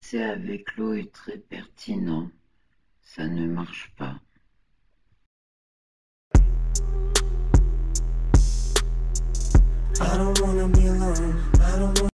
C'est avec l'eau est très pertinent. Ça ne marche pas. I don't wanna be alone. I don't